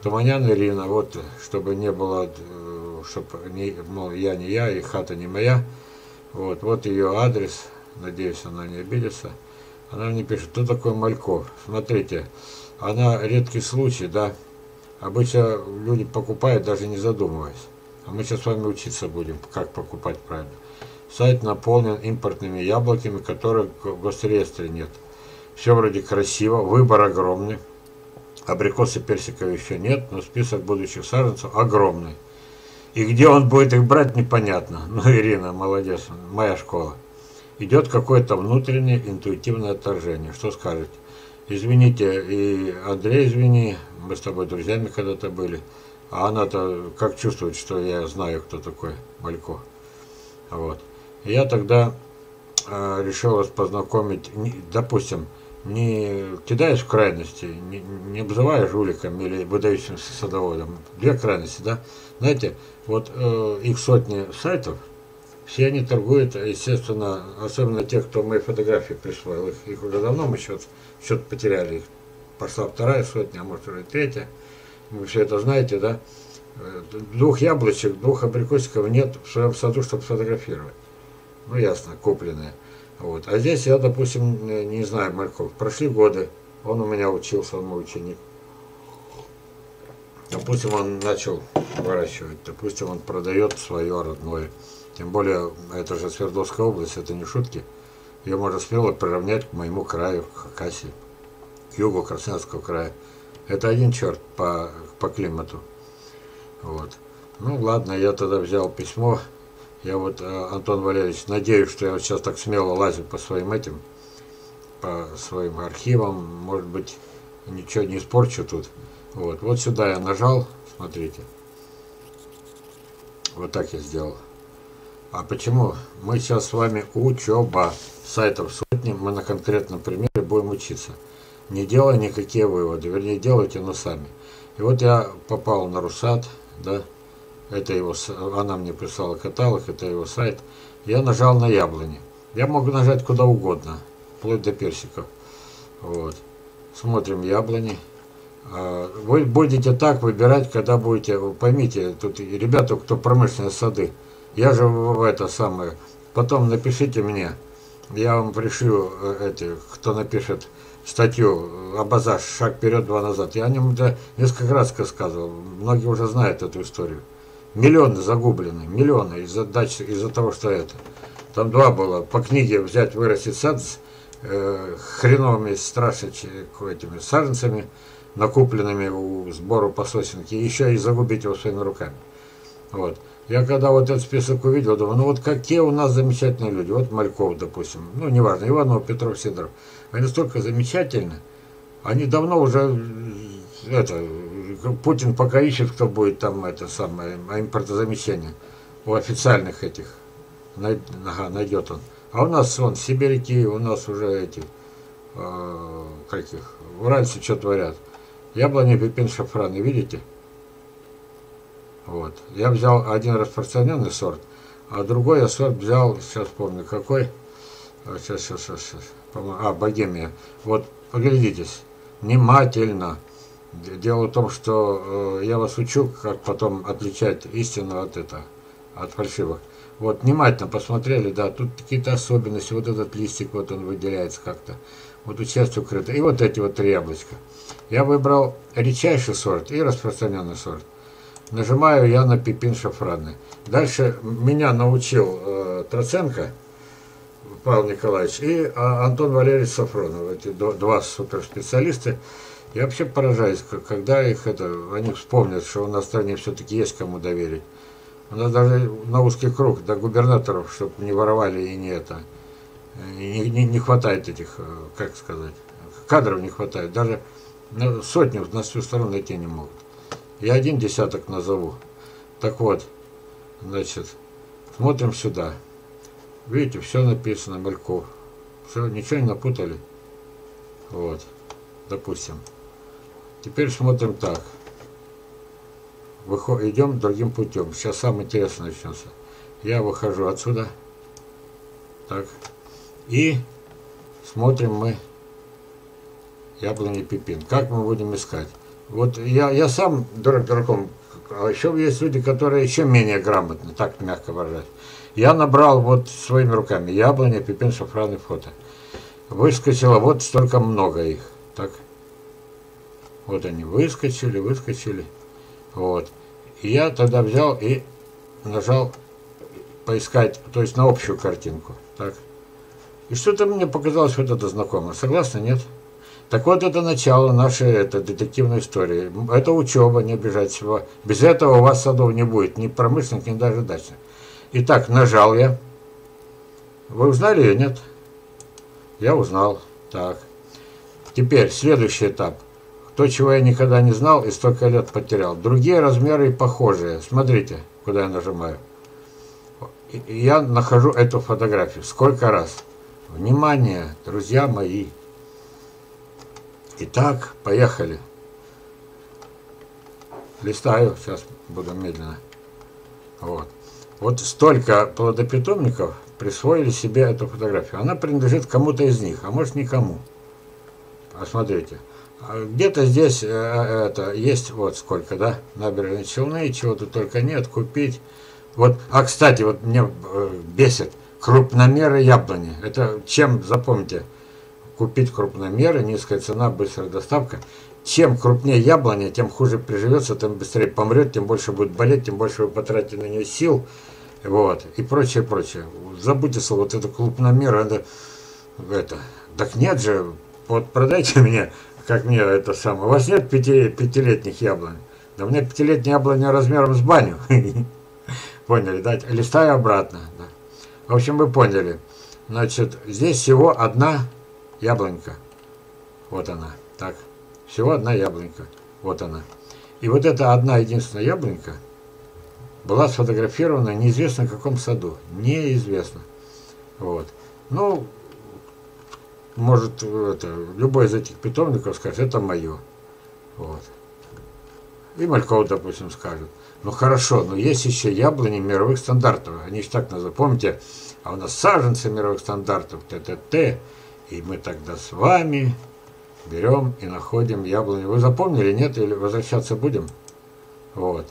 Туманян Ирина, вот, чтобы не было, чтобы не, мол, я не я, и хата не моя. Вот ее адрес, надеюсь, она не обидится. Она мне пишет, кто такой Мальков? Смотрите, она редкий случай, да. Обычно люди покупают, даже не задумываясь. А мы сейчас с вами учиться будем, как покупать правильно. Сайт наполнен импортными яблоками, которых в госреестре нет. Все вроде красиво, выбор огромный. Абрикосы, персиков еще нет, но список будущих саженцев огромный. И где он будет их брать, непонятно. Ну, Ирина, молодец, моя школа. Идет какое-то внутреннее интуитивное отторжение. Что скажете? Извините, и Андрей, извини, мы с тобой друзьями когда-то были. А она-то как чувствует, что я знаю, кто такой Мальков. Вот. И я тогда решил вас познакомить, допустим, не кидаешь в крайности, не обзываешь жуликом или выдающимся садоводом. Две крайности, да? Знаете, вот их сотни сайтов, все они торгуют, естественно, особенно те, кто мои фотографии присвоил. Их уже давно мы счет потеряли. Их пошла вторая сотня, а может уже третья. Вы все это знаете, да? Двух яблочек, двух абрикосиков нет в своем саду, чтобы сфотографировать. Ну, ясно, купленные. Вот. А здесь я, допустим, не знаю Мальков. Прошли годы, он у меня учился, он мой ученик. Допустим, он начал выращивать, допустим, он продает свое родное. Тем более, это же Свердловская область, это не шутки. Ее можно смело приравнять к моему краю, к Хакасии, к югу Красноярского края. Это один черт по климату. Вот. Ну ладно, я тогда взял письмо. Я вот, Антон Валерьевич, надеюсь, что я вот сейчас так смело лазю по своим по своим архивам. Может быть, ничего не испорчу тут. Вот сюда я нажал, смотрите. Вот так я сделал. А почему? Мы сейчас с вами учеба. Сайтов сотни, мы на конкретном примере будем учиться. Не делая никакие выводы, вернее, делайте, но сами. И вот я попал на Русат, да, это его, она мне прислала каталог, это его сайт. Я нажал на яблони. Я могу нажать куда угодно, вплоть до персиков. Вот. Смотрим яблони. Вы будете так выбирать, когда будете, вы поймите, тут ребята, кто промышленные сады, я же в это самое, потом напишите мне, я вам пришлю кто напишет статью «Абазаж. Шаг вперед, два назад». Я о нем несколько раз рассказывал, многие уже знают эту историю. Миллионы загублены, миллионы из-за того, что это. Там два было, по книге взять, вырастить сад с хреновыми этими саженцами, накупленными у сбору по сосенке, и еще и загубить его своими руками. Вот. Я когда вот этот список увидел, думаю, ну вот какие у нас замечательные люди. Вот Мальков, допустим, ну неважно, Иванов, Петров, Сидоров. Они настолько замечательны. Они давно уже, Путин пока ищет, кто будет там импортозамещение. У официальных этих. Найдет он. А у нас сибиряки, у нас уже уральцы что творят. Яблони, пепин, шафраны, видите? Вот. Я взял один распространенный сорт, а другой я сорт взял, сейчас помню какой. Сейчас. Богемия. Вот, поглядитесь, внимательно. Дело в том, что я вас учу, как потом отличать истину от фальшивых. Вот, внимательно посмотрели, да, тут какие-то особенности, вот этот листик, вот он выделяется как-то. Вот тут часть укрыта. И вот эти вот 3 яблочка. Я выбрал редчайший сорт и распространенный сорт. Нажимаю я на пепин шафранный. Дальше меня научил Троценко Павел Николаевич и Антон Валерьевич Сафронов. Эти два суперспециалиста. Я вообще поражаюсь, когда они вспомнят, что у нас в стране все-таки есть кому доверить. У нас даже на узкий круг до губернаторов, чтобы не воровали и не хватает этих, как сказать, кадров не хватает. Даже сотню на всю страну найти не могут. Я 1 десяток назову. Так вот, значит, смотрим сюда. Видите, все написано, Мальков. Все, ничего не напутали. Вот, допустим. Теперь смотрим так. Идем другим путем. Сейчас самое интересное начнется. Я выхожу отсюда. Так. И смотрим мы яблони пепин. Как мы будем искать? Вот я сам дурак дураком, а еще есть люди, которые еще менее грамотны, так мягко выражать. Я набрал вот своими руками яблоня, пепен, шафран и фото. Выскочило вот столько много их. Так. Вот они выскочили. Вот. И я тогда взял и нажал поискать, то есть на общую картинку. Так. И что-то мне показалось вот это знакомо. Согласны, нет? Так вот, это начало нашей детективной истории. Это учеба, не обижайтесь. Без этого у вас садов не будет, ни промышленных, ни даже дачных. Итак, нажал я. Вы узнали ее, нет? Я узнал. Так. Теперь следующий этап. То, чего я никогда не знал и столько лет потерял. Другие размеры и похожие. Смотрите, куда я нажимаю. И я нахожу эту фотографию. Сколько раз? Внимание, друзья мои. Итак, поехали. Листаю, сейчас буду медленно. Вот. Вот столько плодопитомников присвоили себе эту фотографию. Она принадлежит кому-то из них, а может никому. Посмотрите. Где-то здесь это есть вот сколько, да? Набережные Челны, чего-то только нет, купить. Вот, а кстати, вот меня бесит крупномеры яблони. Это чем, запомните, купить крупномеры, низкая цена, быстрая доставка. Чем крупнее яблоня, тем хуже приживется, тем быстрее помрет, тем больше будет болеть, тем больше вы потратите на нее сил. Вот, и прочее, прочее. Забудьте слово, вот это крупномер, это. Так нет же, вот продайте мне, как мне это самое. У вас нет пятилетних яблонь? Да у меня пятилетняя яблоня размером с баню. Поняли, да? Листаю обратно. Да. В общем, вы поняли. Значит, здесь всего одна яблонька. Вот она. Так. Всего одна яблонька. Вот она. И вот эта одна единственная яблонька была сфотографирована неизвестно в каком саду. Неизвестно. Вот. Ну, может, любой из этих питомников скажет, это мое. Вот. И Мальков, допустим, скажет. Ну хорошо, но есть еще яблони мировых стандартов. Они же так называют. Помните, а у нас саженцы мировых стандартов, ТТТ. И мы тогда с вами берем и находим яблони. Вы запомнили, нет? Или возвращаться будем? Вот.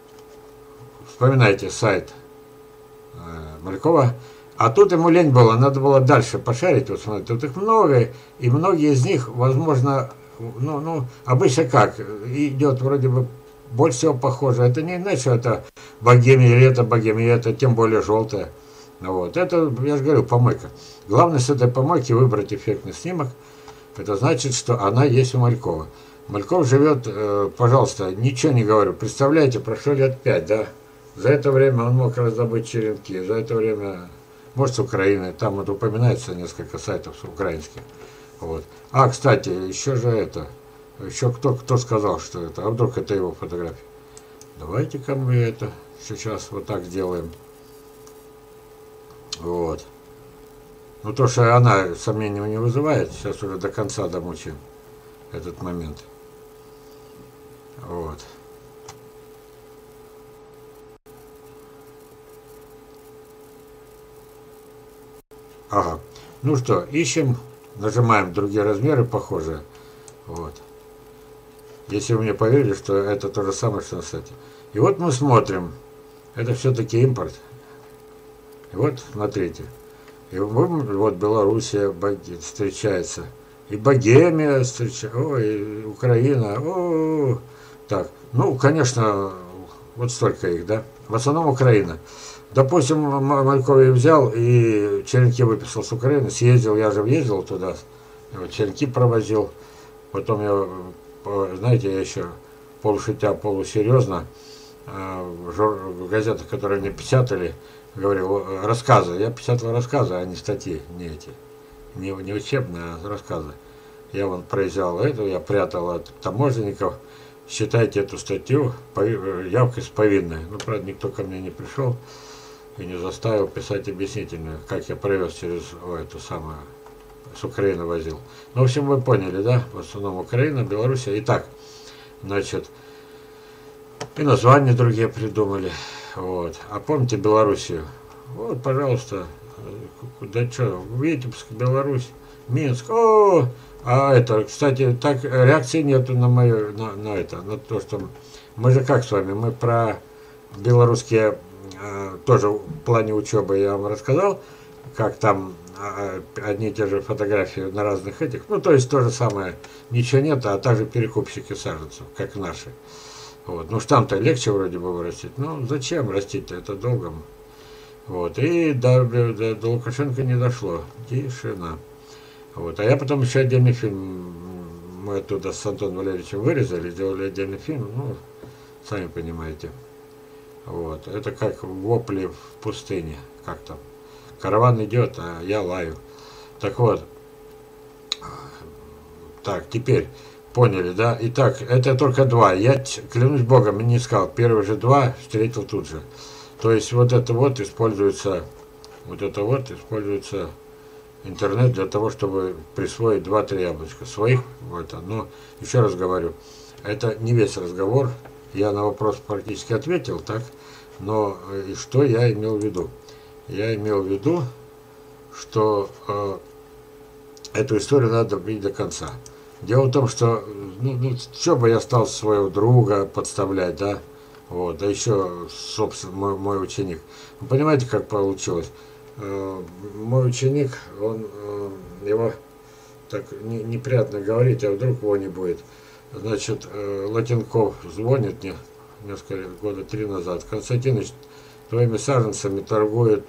Вспоминайте сайт Малькова. А тут ему лень было, надо было дальше пошарить. Вот смотрите, тут их много, и многие из них, возможно, обычно как, идет вроде бы больше всего похоже. Это не значит, что это богемия, или это богемия, это тем более желтая. Вот. Это, я же говорю, помойка. Главное с этой помойки выбрать эффектный снимок. Это значит, что она есть у Малькова. Мальков живет, пожалуйста, ничего не говорю. Представляете, прошло лет 5, да? За это время он мог раздобыть черенки. За это время, может, с Украины. Там вот упоминается несколько сайтов украинских. Вот. А, кстати, еще же это. Еще кто сказал, что это? А вдруг это его фотография? Давайте-ка мы это сейчас вот так сделаем. Вот. Ну, то, что она сомнений не вызывает, сейчас уже до конца домучим этот момент. Вот. Ага. Ну что, ищем, нажимаем другие размеры похожие. Вот. Если вы мне поверили, что это то же самое, что на сайте. И вот мы смотрим. Это все-таки импорт. И вот, смотрите. И вот Белоруссия встречается. И Богемия встречается. Ой, Украина. О, так. Ну, конечно, вот столько их, да. В основном Украина. Допустим, Мальков взял и черенки выписал с Украины. Съездил, я же ездил туда. Черенки провозил. Потом я, знаете, я еще полушутя, полусерьезно в газетах, которые мне печатали, говорил рассказы. Я печатал рассказы, а не статьи, не эти. Не учебные, а рассказы. Я вон проезжал это, я прятал от таможенников. Считайте эту статью явкой с повинной. Ну, правда, никто ко мне не пришел и не заставил писать объяснительную, как я провез через эту самую, с Украины возил. Ну, в общем, вы поняли, да? В основном Украина, Белоруссия. Итак, значит, и названия другие придумали. Вот. А помните Белоруссию? Вот, пожалуйста, да что, Витебск, Беларусь. Минск, о, а это, кстати, так реакции нету на мое, на это, на то, что мы же как с вами, мы про белорусские тоже в плане учебы я вам рассказал, как там одни и те же фотографии на разных этих, ну то есть то же самое, ничего нет, а также перекупщики саженцев, как наши. Вот. Ну там-то легче вроде бы вырастить, ну зачем растить-то, это долго. Вот. И до Лукашенко не дошло, тишина. Вот. А я потом еще отдельный фильм, мы оттуда с Антоном Валерьевичем вырезали, сделали отдельный фильм, ну, сами понимаете. Вот. Это как вопли в пустыне, как там. Караван идет, а я лаю. Так вот, так, теперь поняли, да? Итак, это только два. Я клянусь Богом, не искал. Первые же два встретил тут же. То есть вот это вот используется интернет для того, чтобы присвоить 2-3 яблочка своих. Вот, но еще раз говорю, это не весь разговор. Я на вопрос практически ответил, так? Но и что я имел в виду? Я имел в виду, что эту историю надо бить до конца. Дело в том, что что бы я стал своего друга подставлять, да? Вот, да еще, собственно, мой ученик. Вы понимаете, как получилось? Мой ученик, он его так неприятно говорить, а вдруг его не будет. Значит, Латенков звонит мне несколько года 3 назад. Константинович, твоими саженцами торгует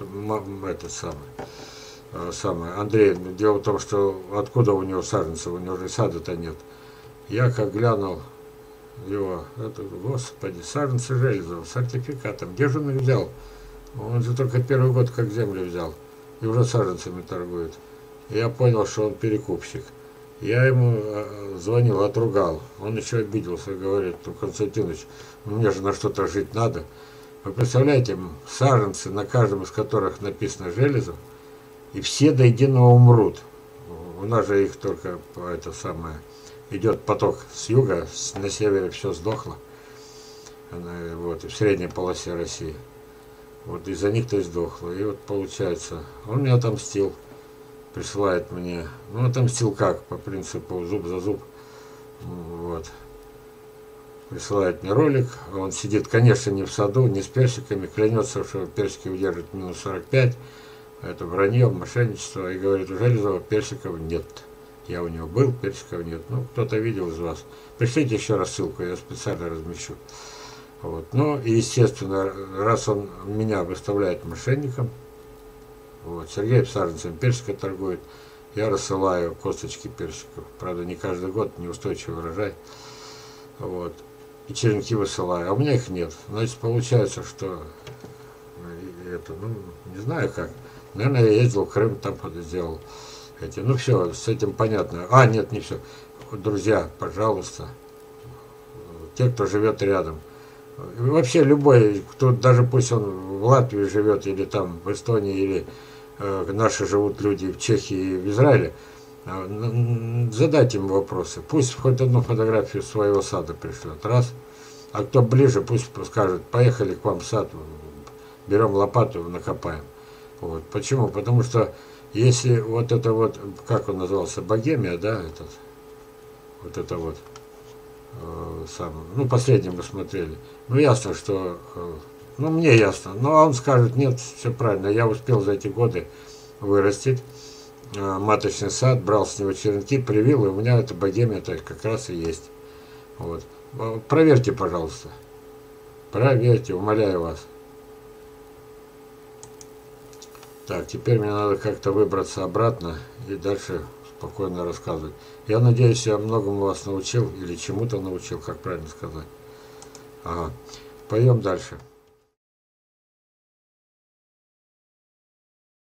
самое Андрей. Дело в том, что откуда у него саженцы, у него же сада-то нет. Я как глянул его, господи, саженцы Железова, с сертификатом. Где же он их взял? Он же только первый год как землю взял. И уже саженцами торгует. Я понял, что он перекупщик. Я ему звонил, отругал. Он еще обиделся, говорит, ну, Константинович, мне же на что-то жить надо. Вы представляете, саженцы, на каждом из которых написано Железов, и все до единого умрут. У нас же их только это самое, идет поток с юга, на севере все сдохло. Вот, и в средней полосе России. Вот из-за них-то и сдохло. И вот получается, он меня отомстил. Присылает мне, ну отомстил как, по принципу зуб за зуб. Вот. Присылает мне ролик, он сидит, конечно, не в саду, не с персиками, клянется, что персики удержат минус 45. Это вранье, мошенничество. И говорит, у Железова персиков нет. Я у него был, персиков нет. Ну, кто-то видел из вас. Пришлите еще раз ссылку, я специально размещу. Вот. Ну, и естественно, раз он меня выставляет мошенником, вот, Сергей саженцем персика торгует, я рассылаю косточки персиков. Правда, не каждый год, неустойчивый урожай. Вот. И черенки высылаю, а у меня их нет. Значит, получается, что это, ну, не знаю как. Наверное, я ездил в Крым, там сделал эти. Ну все, с этим понятно. А, нет, не все. Друзья, пожалуйста, те, кто живет рядом. И вообще любой, кто, даже пусть он в Латвии живет, или там в Эстонии, или наши живут люди в Чехии и в Израиле, задайте ему вопросы. Пусть хоть одну фотографию своего сада пришлет. Раз. А кто ближе, пусть скажет, поехали к вам в сад, берем лопату, накопаем. Вот. Почему? Потому что если вот это вот, как он назывался, Богемия, да, вот это вот, ну, последний мы смотрели. Ну, ясно, что, ну, мне ясно. Но он скажет, нет, все правильно, я успел за эти годы вырастить маточный сад, брал с него черенки, привил, и у меня эта Богемия-то как раз и есть. Вот. Проверьте, пожалуйста. Проверьте, умоляю вас. Так, теперь мне надо как-то выбраться обратно и дальше спокойно рассказывать. Я надеюсь, я многому вас научил или чему-то научил, как правильно сказать. Ага. Пойдем дальше.